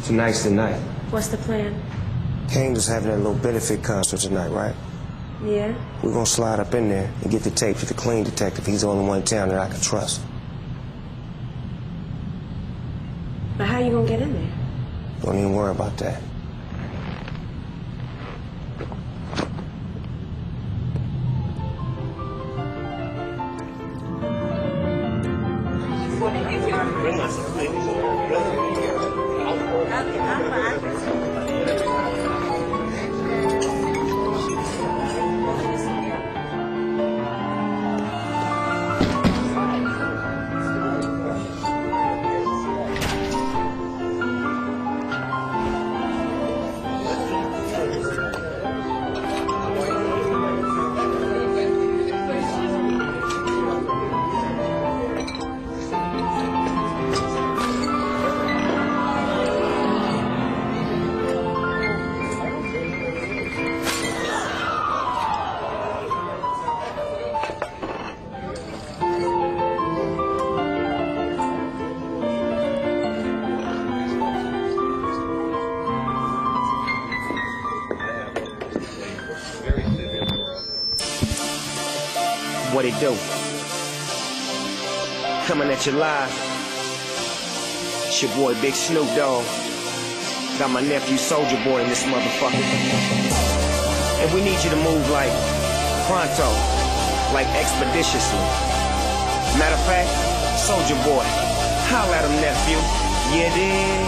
Tonight's the night. What's the plan? Kane is having that little benefit concert tonight, right? Yeah? We're gonna slide up in there and get the tape to the clean detective. He's the only one in town that I can trust. But how you gonna get in there? Don't even worry about that. What it do? Coming at you live. It's your boy Big Snoop Dogg. Got my nephew Soulja Boy in this motherfucker. And we need you to move like pronto, like expeditiously. Matter of fact, Soulja Boy, holla at him, nephew. Yeah, dig.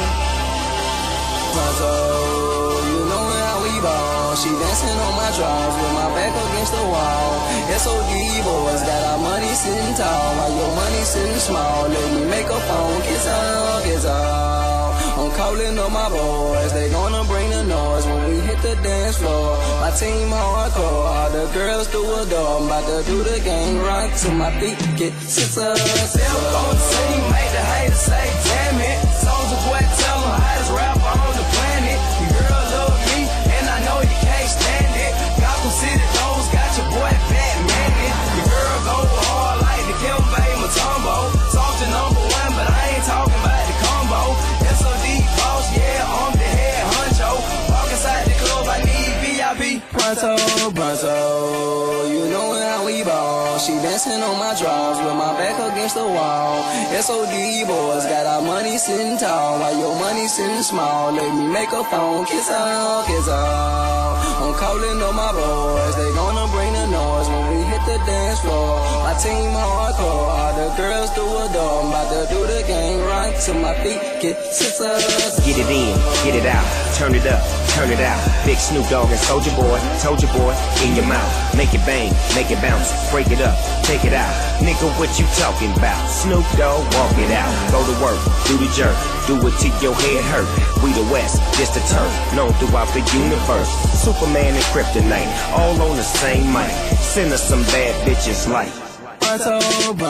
Pronto, you know how we ball. She dancing on my drawers with my back against the wall. SOD boys got our money sitting tall while your money sitting small. Let me make a phone, kiss out, kiss out. I'm calling on my boys, they gonna bring the noise when we hit the dance floor. My team hardcore, all the girls do adore. I'm about to do the gang right to my feet, get scissors. Step on the scene, make the haters say, damn it. Soulja Boy, tell them hottest rapper on the planet. Your girl love me, and I know you can't stand it. Gotham City Dogs got your boy Batman. Your girl go hard like the Kimbe Mutombo. Soulja #1, but I ain't talking about the combo. SOD boss, yeah, I'm the head honcho. Walk inside the club, I need VIP. Pronto, pronto, you know how we ball. She dancing on my drawers with my back against the wall. SOD boys got our money sitting tall while your money sitting small. Let me make a phone, kiss out, kiss out. I'm calling on my boys, they gonna bring the noise when we hit the dance floor. My team hardcore, all the girls do adore. I'm about to do the gang right to my feet, get scissors. Get it in, get it out, turn it up, turn it out. Big Snoop Dogg and Soulja Boy, in your mouth. Make it bang, make it bounce, break it up, take it out. Nigga, what you talking about? Snoop Dogg, walk it out. Go to work, do the jerk, do it till your head hurt. We the West, just the turf, known throughout the universe. Superman and Kryptonite, all on the same mic. Send us some bad bitches like Pronto,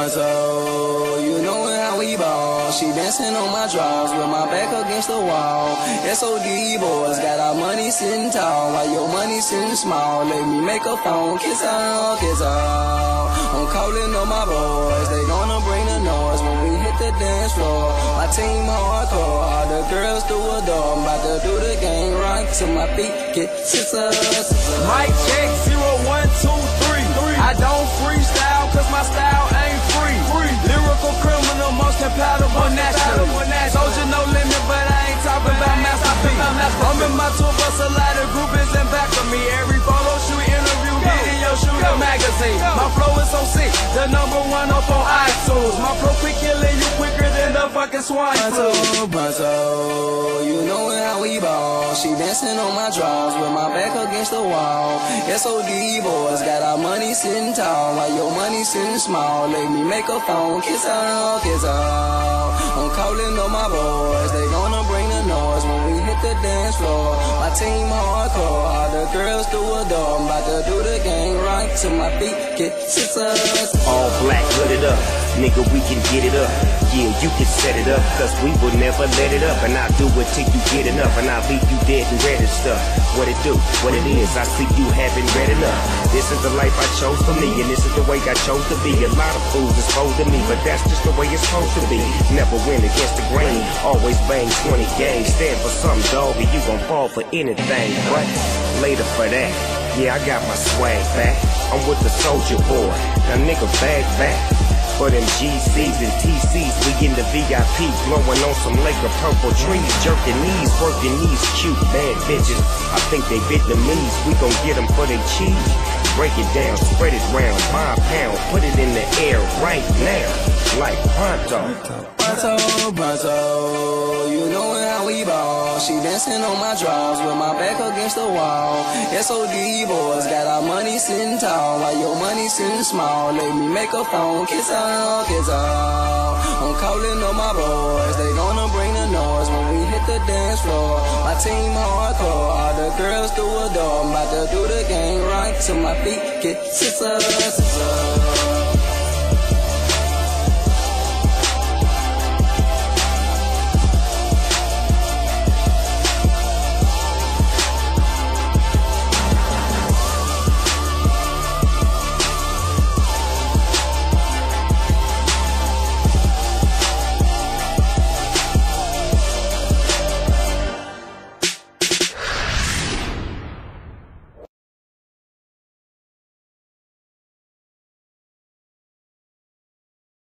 pronto, you know how we ball. She dancing on my drawers with my back against the wall. SOD boys got our money sitting tall while your money sitting small. Let me make a phone, kiss out, kiss out. I'm calling on my boys, they gonna bring the noise when we hit the dance floor. My team hardcore, all the girls do adore. I'm about to do the gang right to my feet, get scissors. Mic check 0, 1, 2, 3. I don't freestyle cause my style ain't free. Lyrical criminal, most compatible naturally. Soulja no limit, but I ain't talking about Master P. I'm in my tour bus, a lot of group is in back of me. Every photo shoot, interview, video shoot, a magazine. My flow is so sick, the #1 up on iTunes. My flow quick killing you quicker than the fucking swine flu. Pronto, pronto, you know how we ball. She dancing on my drawers with my back against the wall. SOD boys got our money sitting tall while your money sitting small. Let me make a phone, kiss out, kiss out. I'm calling on my boys, they gonna bring the noise when we hit the dance floor. My team hardcore, all the girls do adore. I'm about to do the gang right to my feet, get scissors. all black, hooded up. nigga, we can get it up. Yeah, you can set it up, cause we will never let it up. And I'll do it till you get enough, and I'll leave you dead and read and stuff. What it do, what it is, I see you haven't read enough. This is the life I chose for me, and this is the way I chose to be. A lot of fools is fold to me, but that's just the way it's supposed to be. Never win against the grain, always bang 20 games. Stand for something, dog, and you gon' fall for anything. But later for that, yeah, I got my swag back. I'm with the Soulja Boy, now nigga back. For them GCs and TCs, we in the VIP, blowing on some Laker purple trees, jerking knees, working these cute bad bitches. I think they Vietnamese, we gon' get them for their cheese. Break it down, spread it round, buy a pound, put it in the air right now, like pronto. Pronto, you know how we ball. She dancing on my drawers with my back against the wall. SOD boys got our money sitting tall, while your money sitting small. Let me make a phone, kiss out, kiss out. I'm calling on my boys, they gonna bring the noise when we hit the dance floor. My team hardcore, all the girls do adore. I'm about to do the game right till my feet get scissors.